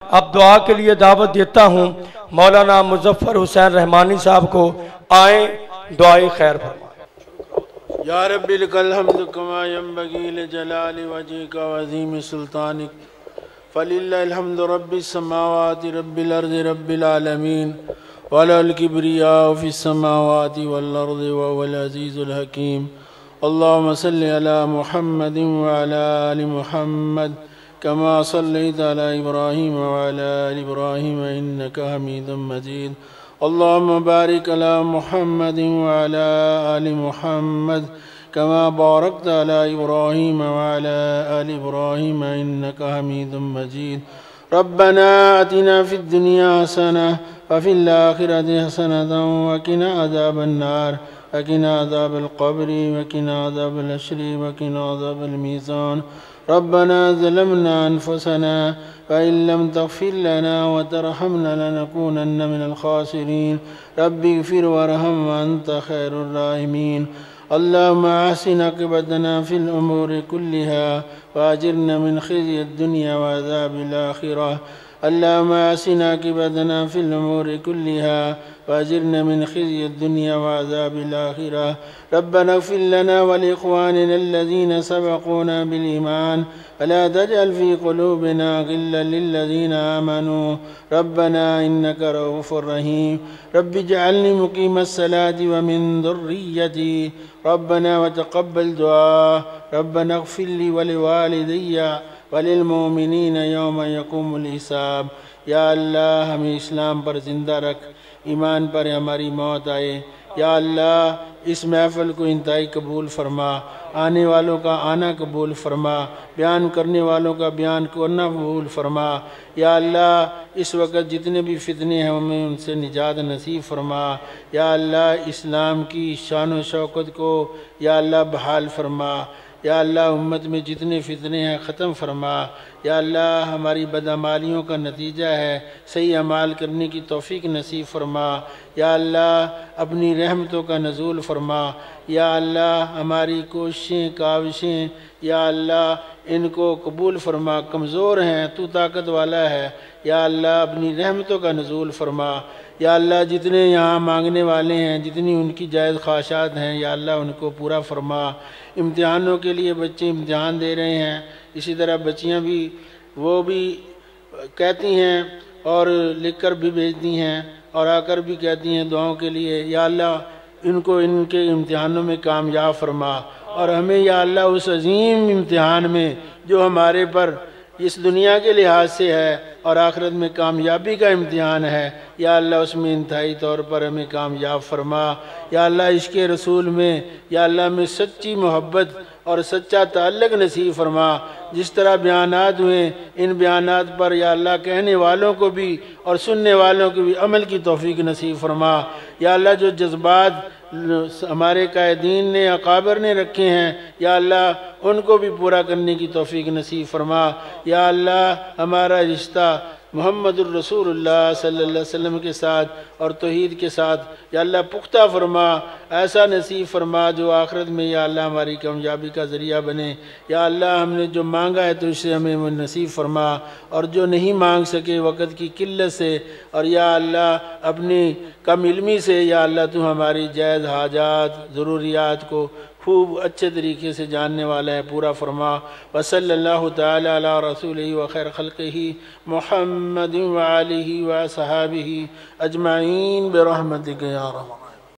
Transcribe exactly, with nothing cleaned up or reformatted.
اب دعا کے لیے دعوت دیتا ہوں مولانا مظفر حسین رحمانی صاحب کو، آئیں دعائے خیر فرمائیں۔ یا رب لک الحمد کما ینبغی لجلال وجهک وعظیم سلطانک فللہ الحمد رب السماوات رب الارض رب العالمین ولا الکبریاء فی السماوات والارض وهو العزیز الحکیم۔ اللهم صل علی محمد وعلى آل محمد كما صليت على إبراهيم وعلى آل إبراهيم إنك حميد مجيد۔ اللهم بارك على محمد وعلى آل محمد كما باركت على إبراهيم وعلى آل إبراهيم إنك حميد مجيد۔ ربنا آتنا في الدنيا حسنة وفي الآخرة حسنة وقنا عذاب النار وقنا عذاب القبر وقنا عذاب الحشر وقنا عذاب الميزان۔ ربنا ظلمنا أنفسنا وإن لم تغفر لنا وترحمنا لنكونن من الخاسرين۔ رب اغفر وارحم وأنت خير الراحمين۔ اللهم أحسن عاقبتنا في الأمور كلها وأجرنا من خزي الدنيا وعذاب الآخرة۔ اللهم أحسن عاقبتنا في الأمور كلها وأجرنا من خزي الدنيا وعذاب الآخرة۔ ربنا اغفر لنا ولإخواننا الذين سبقونا بالإيمان ولا تجعل في قلوبنا غلا للذين آمنوا ربنا إنك رؤوف رحيم۔ رب اجعلني مقيم الصلاة ومن ذريتي ربنا وتقبل دعاء۔ ربنا اغفر لي ولوالدي وللمؤمنین یوم یقوم الحساب۔ یا اللہ ہمیں اسلام پر زندہ رکھ، ایمان پر ہماری موت آئے۔ یا اللہ اس محفل کو انتہائی قبول فرما، آنے والوں کا آنا قبول فرما، بیان کرنے والوں کا بیان کرنا قبول فرما۔ یا اللہ اس وقت جتنے بھی فتنے ہیں ہمیں ان سے نجات نصیب فرما۔ یا اللہ اسلام کی شان و شوکت کو یا اللہ بحال فرما۔ یا اللہ امت میں جتنے فتنے ہیں ختم فرما۔ یا اللہ ہماری بدعمالیوں کا نتیجہ ہے، صحیح اعمال کرنے کی توفیق نصیب فرما۔ یا اللہ اپنی رحمتوں کا نزول فرما۔ یا اللہ ہماری کوششیں کاوشیں یا اللہ ان کو قبول فرما، کمزور ہیں تو طاقت والا ہے۔ یا اللہ اپنی رحمتوں کا نزول فرما۔ یا اللہ جتنے یہاں مانگنے والے ہیں، جتنی ان کی جائز خواہشات ہیں یا اللہ ان کو پورا فرما۔ امتحانوں کے لیے بچے امتحان دے رہے ہیں، اسی طرح بچیاں بھی وہ بھی کہتی ہیں اور لکھ کر بھی بھیجتی ہیں اور آ کر بھی کہتی ہیں دعاؤں کے لیے۔ یا اللہ ان کو ان کے امتحانوں میں کامیاب فرما، اور ہمیں یا اللہ اس عظیم امتحان میں جو ہمارے پر اس دنیا کے لحاظ سے ہے اور آخرت میں کامیابی کا امتحان ہے، یا اللہ اس میں انتہائی طور پر ہمیں کامیاب فرما۔ یا اللہ عشق رسول میں یا اللہ میں سچی محبت اور سچا تعلق نصیب فرما۔ جس طرح بیانات ہوئے ان بیانات پر یا اللہ کہنے والوں کو بھی اور سننے والوں کو بھی عمل کی توفیق نصیب فرما۔ یا اللہ جو جذبات ہمارے قائدین نے اکابر نے رکھے ہیں یا اللہ ان کو بھی پورا کرنے کی توفیق نصیب فرما۔ یا اللہ ہمارا رشتہ محمد الرسول اللہ صلی اللہ علیہ وسلم کے ساتھ اور توحید کے ساتھ یا اللہ پختہ فرما، ایسا نصیب فرما جو آخرت میں یا اللہ ہماری کامیابی کا ذریعہ بنے۔ یا اللہ ہم نے جو مانگا ہے تو اس سے ہمیں وہ نصیب فرما، اور جو نہیں مانگ سکے وقت کی قلت سے اور یا اللہ اپنی کم علمی سے یا اللہ تو ہماری جائز حاجات ضروریات کو خوب اچھے طریقے سے جاننے والا ہے، پورا فرما۔ وصلی اللہ تعالی علی رسولہ وخیر خلقہ محمد وآلہ وصحابہ اجمعین برحمتک یا رحمت۔